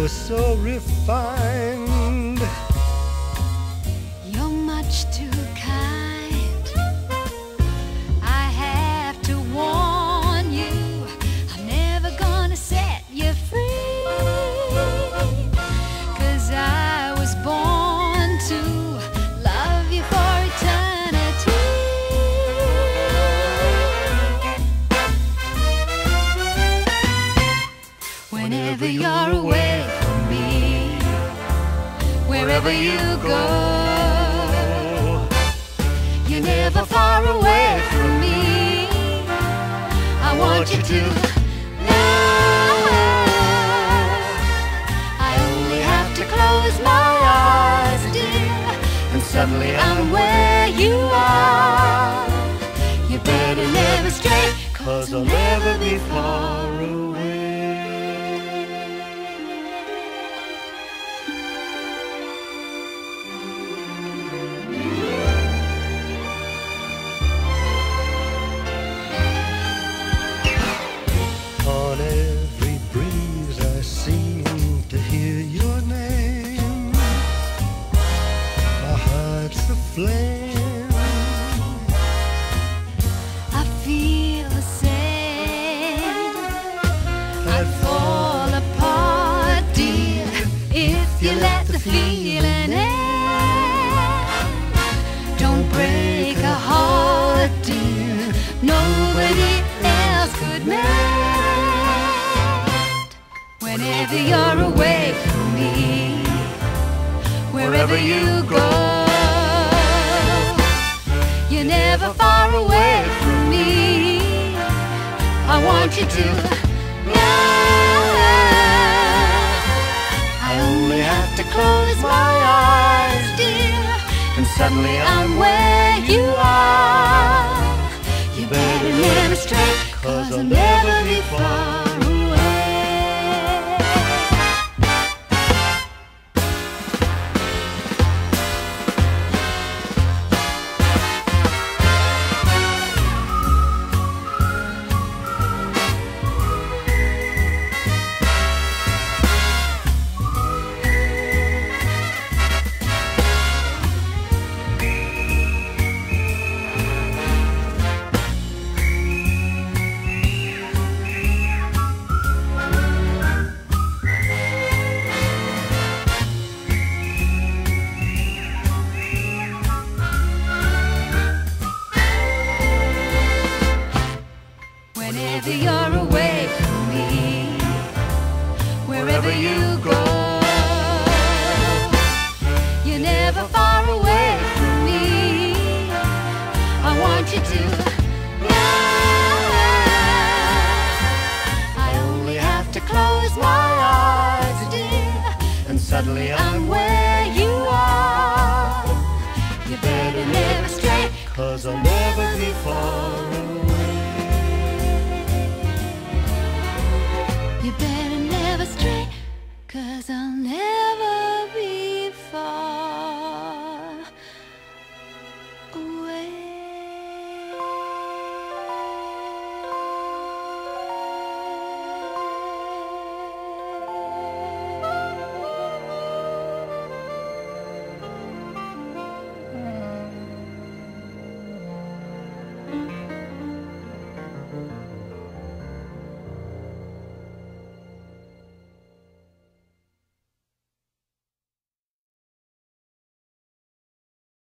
You're so refined. You're much too kind. I have to warn you, I'm never gonna set you free. 'Cause I was born to love you for eternity. Whenever you're away from me, wherever you go, you're never far away from me. I want you to know I only have to close my eyes, dear, and suddenly I'm where you are. You better never stray, 'cause I'll never be far away. On every breeze I seem to hear your name. My heart's aflame. I feel the same. I'd fall apart, dear, if you let the feeling end. Don't break a heart, dear, nobody else could mend. Whenever you're away from me, wherever you go, you're never far away from me. I want you to know I only have to close my eyes, dear, and suddenly I'm where you are. You better never stray, 'cause I'll never be far away. Whenever you're away from me, wherever you go, you're never far away from me. I want you to know I only have to close my eyes, dear, and suddenly I'm where you are. You better never stray, 'cause I'll never